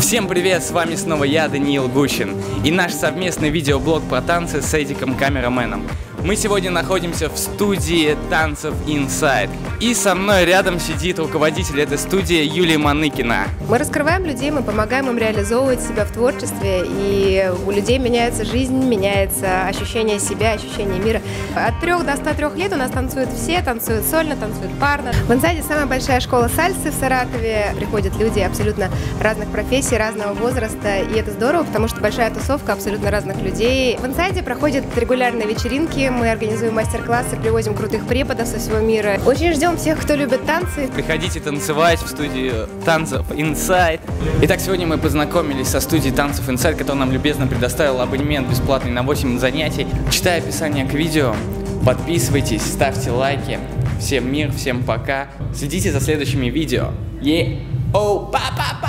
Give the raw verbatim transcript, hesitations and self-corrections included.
Всем привет, с вами снова я, Даниил Гущин, и наш совместный видеоблог про танцы с Эдиком Камераменом. Мы сегодня находимся в студии танцев Inside, и со мной рядом сидит руководитель этой студии Юлия Маныкина. Мы раскрываем людей, мы помогаем им реализовывать себя в творчестве, и у людей меняется жизнь, меняется ощущение себя, ощущение мира. От трех до ста трёх лет у нас танцуют все, танцуют сольно, танцуют парно. В Inside самая большая школа сальсы в Саратове. Приходят люди абсолютно разных профессий, разного возраста, и это здорово, потому что большая тусовка абсолютно разных людей. В Inside проходят регулярные вечеринки, мы организуем мастер-классы, привозим крутых преподов со всего мира. Очень ждем всех, кто любит танцы. Приходите танцевать в студию танцев Inside. Итак, сегодня мы познакомились со студией танцев Inside, которая нам любезно предоставила абонемент бесплатный на восемь занятий. Читая описание к видео, подписывайтесь, ставьте лайки. Всем мир, всем пока. Следите за следующими видео. Е-оу, па-па-па!